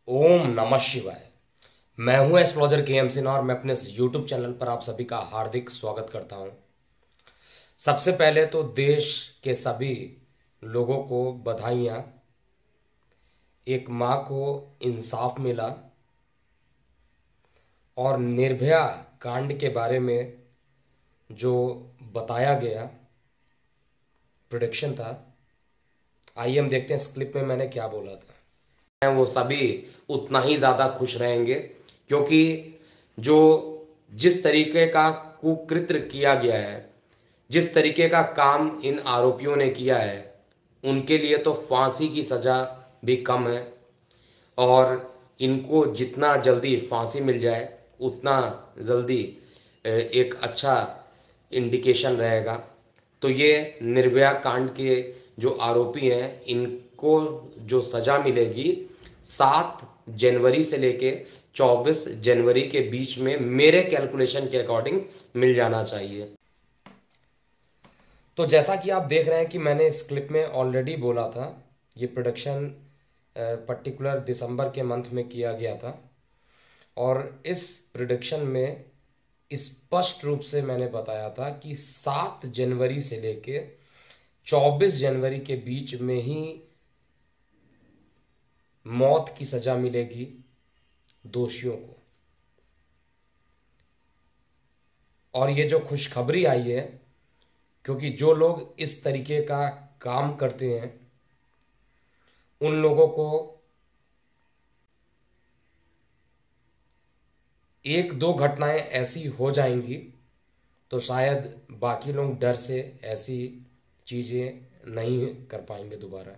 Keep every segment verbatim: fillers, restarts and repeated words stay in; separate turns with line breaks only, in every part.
ओम नमः शिवाय। मैं हूं एस्ट्रोलॉजर के एम सिन्हा और मैं अपने यूट्यूब चैनल पर आप सभी का हार्दिक स्वागत करता हूं। सबसे पहले तो देश के सभी लोगों को बधाइयां। एक मां को इंसाफ मिला और निर्भया कांड के बारे में जो बताया गया प्रोडिक्शन था। आइए हम देखते हैं इस क्लिप में मैंने क्या बोला था। वो सभी उतना ही ज़्यादा खुश रहेंगे क्योंकि जो जिस तरीके का कुकृत्य किया गया है, जिस तरीके का काम इन आरोपियों ने किया है, उनके लिए तो फांसी की सज़ा भी कम है और इनको जितना जल्दी फांसी मिल जाए उतना जल्दी एक अच्छा इंडिकेशन रहेगा। तो ये निर्भया कांड के जो आरोपी हैं इनको जो सज़ा मिलेगी सात जनवरी से लेके चौबीस जनवरी के बीच में मेरे कैलकुलेशन के अकॉर्डिंग मिल जाना चाहिए। तो जैसा कि आप देख रहे हैं कि मैंने इस क्लिप में ऑलरेडी बोला था, ये प्रोडक्शन पर्टिकुलर दिसंबर के मंथ में किया गया था और इस प्रोडक्शन में स्पष्ट रूप से मैंने बताया था कि सात जनवरी से लेके चौबीस जनवरी के बीच में ही मौत की सजा मिलेगी दोषियों को। और ये जो खुशखबरी आई है, क्योंकि जो लोग इस तरीके का काम करते हैं उन लोगों को एक दो घटनाएं ऐसी हो जाएंगी तो शायद बाकी लोग डर से ऐसी चीजें नहीं कर पाएंगे दोबारा।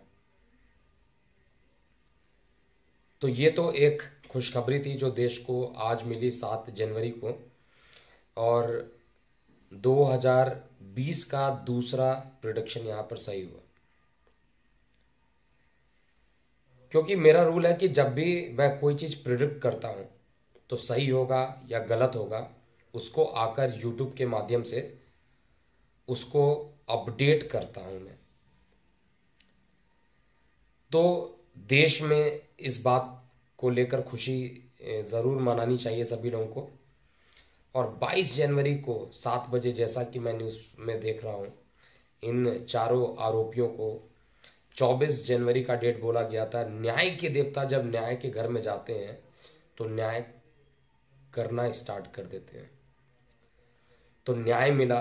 तो ये तो एक खुशखबरी थी जो देश को आज मिली सात जनवरी को। और दो हज़ार बीस का दूसरा प्रेडिक्शन यहाँ पर सही हुआ, क्योंकि मेरा रूल है कि जब भी मैं कोई चीज़ प्रिडिक्ट करता हूँ तो सही होगा या गलत होगा उसको आकर यूट्यूब के माध्यम से उसको अपडेट करता हूँ मैं। तो देश में इस बात को लेकर खुशी ज़रूर मनानी चाहिए सभी लोगों को। और बाईस जनवरी को सात बजे, जैसा कि मैं न्यूज़ में देख रहा हूँ, इन चारों आरोपियों को चौबीस जनवरी का डेट बोला गया था। न्याय के देवता जब न्याय के घर में जाते हैं तो न्याय करना स्टार्ट कर देते हैं। तो न्याय मिला।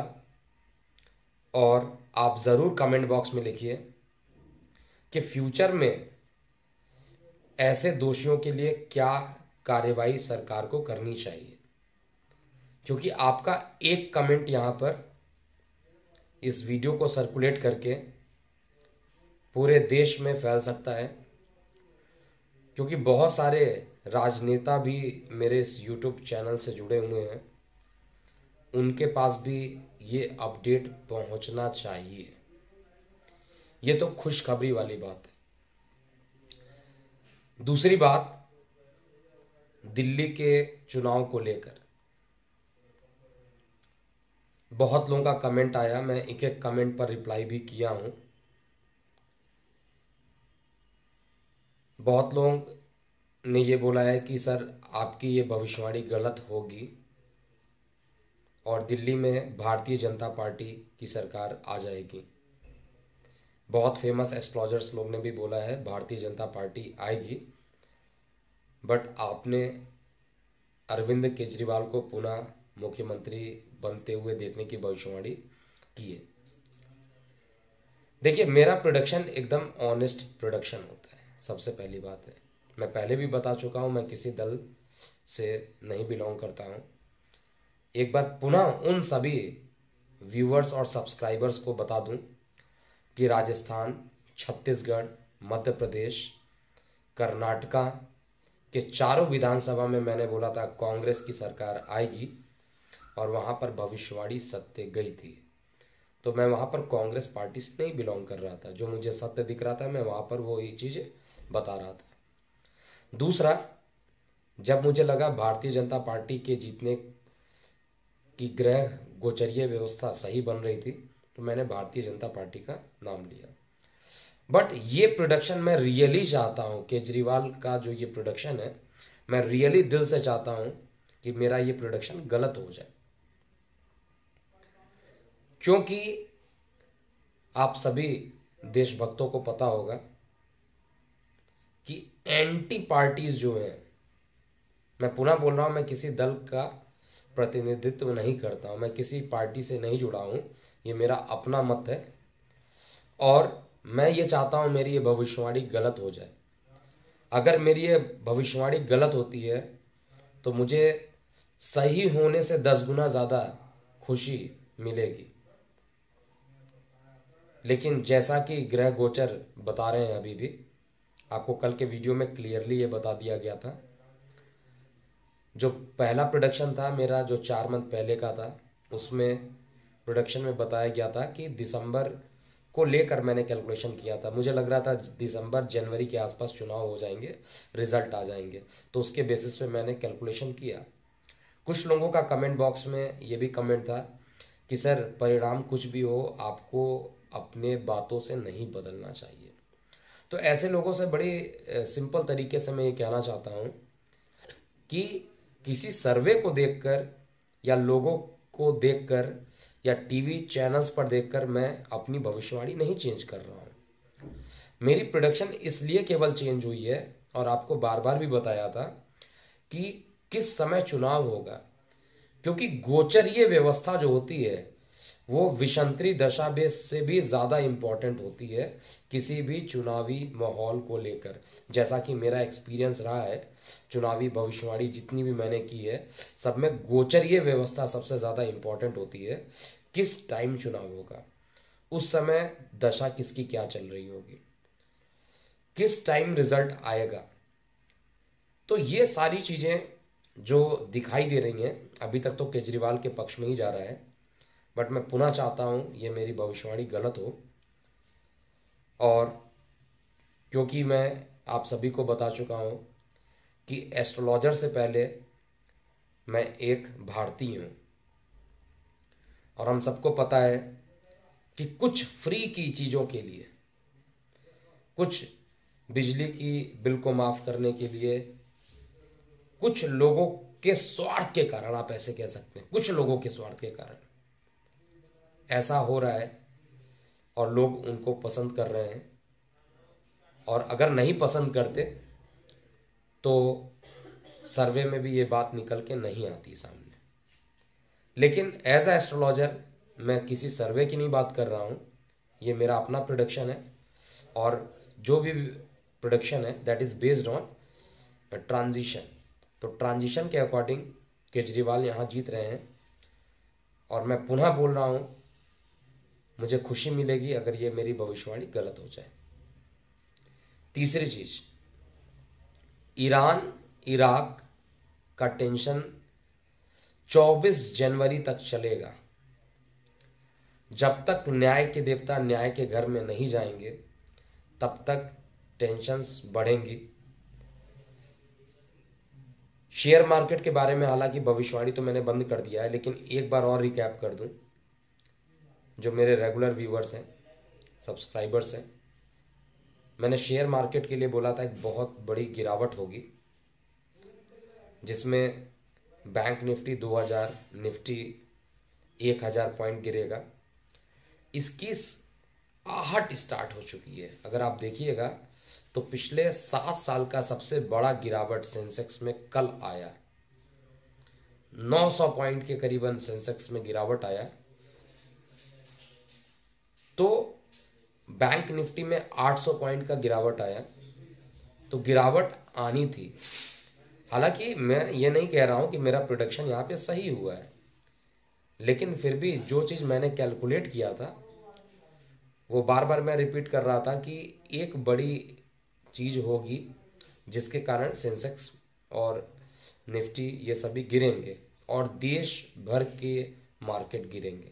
और आप ज़रूर कमेंट बॉक्स में लिखिए कि फ्यूचर में ऐसे दोषियों के लिए क्या कार्यवाही सरकार को करनी चाहिए, क्योंकि आपका एक कमेंट यहाँ पर इस वीडियो को सर्कुलेट करके पूरे देश में फैल सकता है। क्योंकि बहुत सारे राजनेता भी मेरे इस यूट्यूब चैनल से जुड़े हुए हैं, उनके पास भी ये अपडेट पहुंचना चाहिए। ये तो खुशखबरी वाली बात है। दूसरी बात, दिल्ली के चुनाव को लेकर बहुत लोगों का कमेंट आया, मैं एक एक कमेंट पर रिप्लाई भी किया हूं। बहुत लोग ने ये बोला है कि सर आपकी ये भविष्यवाणी गलत होगी और दिल्ली में भारतीय जनता पार्टी की सरकार आ जाएगी। बहुत फेमस एस्ट्रोलॉजर्स लोग ने भी बोला है भारतीय जनता पार्टी आएगी, बट आपने अरविंद केजरीवाल को पुनः मुख्यमंत्री बनते हुए देखने की भविष्यवाणी की है। देखिए, मेरा प्रोडक्शन एकदम ऑनेस्ट प्रोडक्शन होता है। सबसे पहली बात है, मैं पहले भी बता चुका हूं, मैं किसी दल से नहीं बिलोंग करता हूं। एक बार पुनः उन सभी व्यूअर्स और सब्सक्राइबर्स को बता दूं कि राजस्थान, छत्तीसगढ़, मध्य प्रदेश, कर्नाटका के चारों विधानसभा में मैंने बोला था कांग्रेस की सरकार आएगी और वहां पर भविष्यवाणी सत्य गई थी। तो मैं वहां पर कांग्रेस पार्टी से नहीं बिलोंग कर रहा था, जो मुझे सत्य दिख रहा था मैं वहां पर वो ये चीज़ बता रहा था। दूसरा, जब मुझे लगा भारतीय जनता पार्टी के जीतने की ग्रह गोचरीय व्यवस्था सही बन रही थी तो मैंने भारतीय जनता पार्टी का नाम लिया। बट ये प्रोडक्शन मैं रियली चाहता हूँ, केजरीवाल का जो ये प्रोडक्शन है, मैं रियली दिल से चाहता हूँ कि मेरा ये प्रोडक्शन गलत हो जाए, क्योंकि आप सभी देशभक्तों को पता होगा कि एंटी पार्टीज जो हैं, मैं पुनः बोल रहा हूं, मैं किसी दल का प्रतिनिधित्व नहीं करता हूं, मैं किसी पार्टी से नहीं जुड़ा हूं, ये मेरा अपना मत है और मैं ये चाहता हूं मेरी ये भविष्यवाणी गलत हो जाए। अगर मेरी ये भविष्यवाणी गलत होती है तो मुझे सही होने से दस गुना ज़्यादा खुशी मिलेगी। लेकिन जैसा कि ग्रह गोचर बता रहे हैं, अभी भी आपको कल के वीडियो में क्लियरली ये बता दिया गया था, जो पहला प्रोडक्शन था मेरा, जो चार मंथ पहले का था, उसमें प्रोडक्शन में बताया गया था कि दिसंबर को लेकर मैंने कैलकुलेशन किया था। मुझे लग रहा था दिसंबर जनवरी के आसपास चुनाव हो जाएंगे, रिजल्ट आ जाएंगे, तो उसके बेसिस पे मैंने कैलकुलेशन किया। कुछ लोगों का कमेंट बॉक्स में ये भी कमेंट था कि सर परिणाम कुछ भी हो, आपको अपने बातों से नहीं बदलना चाहिए। तो ऐसे लोगों से बड़ी सिंपल तरीके से मैं ये कहना चाहता हूँ कि किसी सर्वे को देखकर या लोगों को देखकर या टीवी चैनल्स पर देखकर मैं अपनी भविष्यवाणी नहीं चेंज कर रहा हूँ। मेरी प्रोडक्शन इसलिए केवल चेंज हुई है, और आपको बार बार भी बताया था कि किस समय चुनाव होगा, क्योंकि गोचरीय व्यवस्था जो होती है वो विषंतरी दशा बेस से भी ज़्यादा इम्पॉर्टेंट होती है किसी भी चुनावी माहौल को लेकर। जैसा कि मेरा एक्सपीरियंस रहा है, चुनावी भविष्यवाणी जितनी भी मैंने की है, सब में गोचरीय व्यवस्था सबसे ज़्यादा इम्पॉर्टेंट होती है। किस टाइम चुनाव होगा, उस समय दशा किसकी क्या चल रही होगी, किस टाइम रिजल्ट आएगा, तो ये सारी चीज़ें जो दिखाई दे रही हैं, अभी तक तो केजरीवाल के पक्ष में ही जा रहा है, बट मैं पुनः चाहता हूँ ये मेरी भविष्यवाणी गलत हो। और क्योंकि मैं आप सभी को बता चुका हूँ कि एस्ट्रोलॉजर से पहले मैं एक भारतीय हूँ, और हम सबको पता है कि कुछ फ्री की चीज़ों के लिए, कुछ बिजली की बिल को माफ़ करने के लिए, कुछ लोगों के स्वार्थ के कारण, आप ऐसे कह सकते हैं, कुछ लोगों के स्वार्थ के कारण ऐसा हो रहा है और लोग उनको पसंद कर रहे हैं। और अगर नहीं पसंद करते तो सर्वे में भी ये बात निकल के नहीं आती सामने। लेकिन एज अ एस्ट्रोलॉजर मैं किसी सर्वे की नहीं बात कर रहा हूँ, ये मेरा अपना प्रोडक्शन है, और जो भी प्रोडक्शन है that is based on transition. तो ट्रांजिशन के अकॉर्डिंग केजरीवाल यहाँ जीत रहे हैं, और मैं पुनः बोल रहा हूँ मुझे खुशी मिलेगी अगर ये मेरी भविष्यवाणी गलत हो जाए। तीसरी चीज, ईरान इराक का टेंशन चौबीस जनवरी तक चलेगा। जब तक न्याय के देवता न्याय के घर में नहीं जाएंगे तब तक टेंशन्स बढ़ेंगी। शेयर मार्केट के बारे में हालांकि भविष्यवाणी तो मैंने बंद कर दिया है, लेकिन एक बार और रिकैप कर दूं, जो मेरे रेगुलर व्यूवर्स हैं, सब्सक्राइबर्स हैं, मैंने शेयर मार्केट के लिए बोला था एक बहुत बड़ी गिरावट होगी, जिसमें बैंक निफ्टी दो हज़ार, निफ्टी एक हज़ार पॉइंट गिरेगा। इसकी आहट स्टार्ट हो चुकी है। अगर आप देखिएगा तो पिछले सात साल का सबसे बड़ा गिरावट सेंसेक्स में कल आया, नौ सौ पॉइंट के करीबन सेंसेक्स में गिरावट आया। तो बैंक निफ्टी में आठ सौ पॉइंट का गिरावट आया। तो गिरावट आनी थी। हालांकि मैं ये नहीं कह रहा हूं कि मेरा प्रोडक्शन यहाँ पे सही हुआ है, लेकिन फिर भी जो चीज़ मैंने कैलकुलेट किया था वो बार बार मैं रिपीट कर रहा था कि एक बड़ी चीज़ होगी जिसके कारण सेंसेक्स और निफ्टी ये सभी गिरेंगे और देश भर के मार्केट गिरेंगे।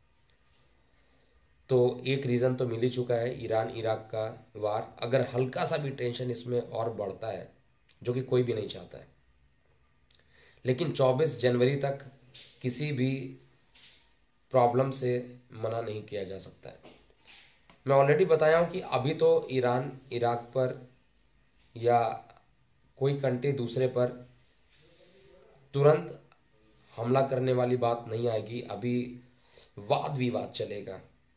तो एक रीज़न तो मिल ही चुका है, ईरान इराक का वार। अगर हल्का सा भी टेंशन इसमें और बढ़ता है, जो कि कोई भी नहीं चाहता है, लेकिन चौबीस जनवरी तक किसी भी प्रॉब्लम से मना नहीं किया जा सकता है। मैं ऑलरेडी बताया हूँ कि अभी तो ईरान इराक पर या कोई कंट्री दूसरे पर तुरंत हमला करने वाली बात नहीं आएगी। अभी वाद विवाद चलेगा,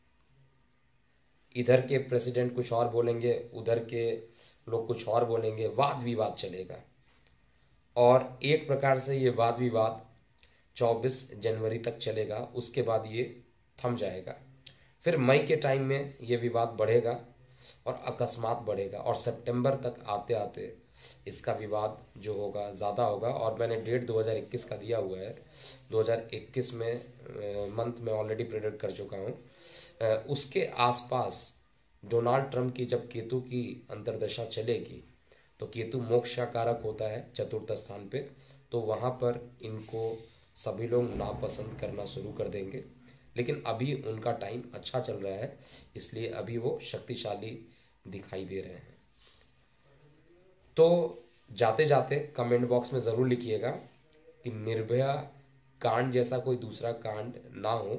इधर के प्रेसिडेंट कुछ और बोलेंगे, उधर के लोग कुछ और बोलेंगे, वाद विवाद चलेगा। और एक प्रकार से ये वाद विवाद चौबीस जनवरी तक चलेगा, उसके बाद ये थम जाएगा। फिर मई के टाइम में ये विवाद बढ़ेगा और अकस्मात बढ़ेगा, और सितंबर तक आते आते इसका विवाद जो होगा ज़्यादा होगा। और मैंने डेट दो हज़ार इक्कीस का दिया हुआ है, दो हज़ार इक्कीस में मंथ में ऑलरेडी प्रेडिक्ट कर चुका हूँ। उसके आसपास डोनाल्ड ट्रंप की जब केतु की अंतर्दशा चलेगी, तो केतु मोक्ष का कारक होता है चतुर्थ स्थान पे, तो वहाँ पर इनको सभी लोग नापसंद करना शुरू कर देंगे। लेकिन अभी उनका टाइम अच्छा चल रहा है, इसलिए अभी वो शक्तिशाली दिखाई दे रहे हैं। तो जाते जाते कमेंट बॉक्स में ज़रूर लिखिएगा कि निर्भया कांड जैसा कोई दूसरा कांड ना हो।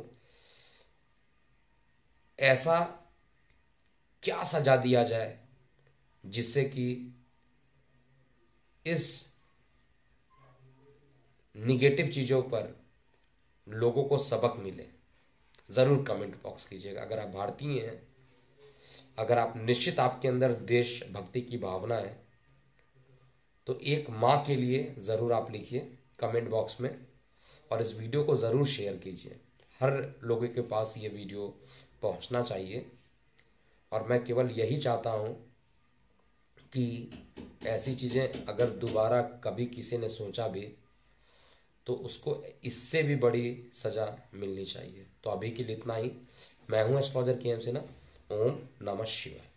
ऐसा क्या सजा दिया जाए जिससे कि इस निगेटिव चीज़ों पर लोगों को सबक मिले। ज़रूर कमेंट बॉक्स कीजिएगा। अगर आप भारतीय हैं, अगर आप निश्चित आपके अंदर देशभक्ति की भावना है, तो एक माँ के लिए ज़रूर आप लिखिए कमेंट बॉक्स में, और इस वीडियो को ज़रूर शेयर कीजिए। हर लोगों के पास ये वीडियो पहुंचना चाहिए। और मैं केवल यही चाहता हूं कि ऐसी चीज़ें अगर दोबारा कभी किसी ने सोचा भी, तो उसको इससे भी बड़ी सज़ा मिलनी चाहिए। तो अभी के लिए इतना ही। मैं हूं एस्ट्रोलॉजर के एम से ना। ओम नमः शिवाय।